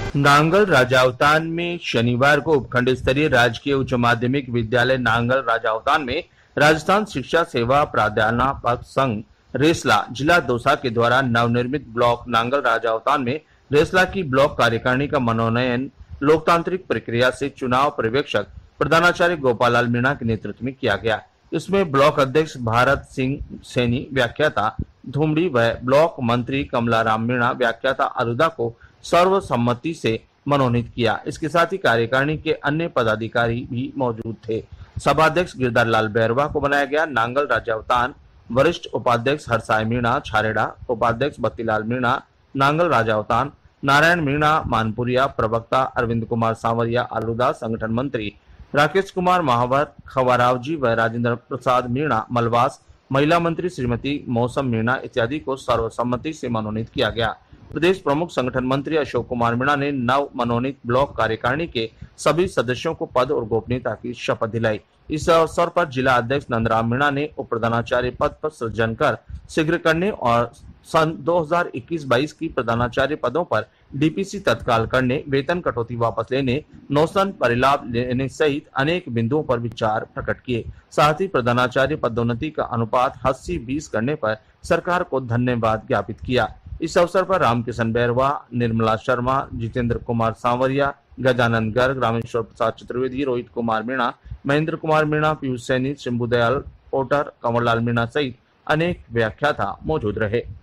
नांगल राजावतान में शनिवार को उपखंड स्तरीय राजकीय उच्च माध्यमिक विद्यालय नांगल राजावतान में राजस्थान शिक्षा सेवा प्राध्यापक संघ रेसला जिला दौसा के द्वारा नवनिर्मित ब्लॉक नांगल राजावतान में रेसला की ब्लॉक कार्यकारिणी का मनोनयन लोकतांत्रिक प्रक्रिया से चुनाव पर्यवेक्षक प्रधानाचार्य गोपाल लाल मीणा के नेतृत्व में किया गया। इसमें ब्लॉक अध्यक्ष भारत सिंह सैनी, व्याख्याता धूमड़ी व ब्लॉक मंत्री कमलाराम मीणा, व्याख्याता अरुदा को सर्वसम्मति से मनोनीत किया। इसके साथ ही कार्यकारिणी के अन्य पदाधिकारी भी मौजूद थे। सभाध्यक्ष गिरधर लाल बैरवा को बनाया गया। नांगल राजावतान वरिष्ठ उपाध्यक्ष हरसाय मीणा छारेड़ा, उपाध्यक्ष बत्तीलाल मीणा नांगल राजावतान, नारायण मीणा मानपुरिया, प्रवक्ता अरविंद कुमार सांवरिया आलूदा, संगठन मंत्री राकेश कुमार महावर खवारावजी व राजेंद्र प्रसाद मीणा मलवास, महिला मंत्री श्रीमती मौसम मीणा इत्यादि को सर्वसम्मति से मनोनीत किया गया। प्रदेश प्रमुख संगठन मंत्री अशोक कुमार मीणा ने नव मनोनीत ब्लॉक कार्यकारिणी के सभी सदस्यों को पद और गोपनीयता की शपथ दिलाई। इस अवसर पर जिला अध्यक्ष नंदराम मीणा ने उप प्रधानाचार्य पद पर सृजन कर शीघ्र करने और सन 2021-22 की प्रधानाचार्य पदों पर डीपीसी तत्काल करने, वेतन कटौती वापस लेने, नौसन परिलाभ लेने सहित अनेक बिंदुओं पर विचार प्रकट किए। साथ ही प्रधानाचार्य पदोन्नति का अनुपात 80-20 करने पर सरकार को धन्यवाद ज्ञापित किया। इस अवसर पर रामकिशन बैरवा, निर्मला शर्मा, जितेंद्र कुमार सांवरिया, गजानंद गर्ग, रामेश्वर प्रसाद चतुर्वेदी, रोहित कुमार मीणा, महेंद्र कुमार मीणा, पीयूष सैनी, शंभुदयाल पोटर, कंवरलाल मीणा सहित अनेक व्याख्याता मौजूद रहे।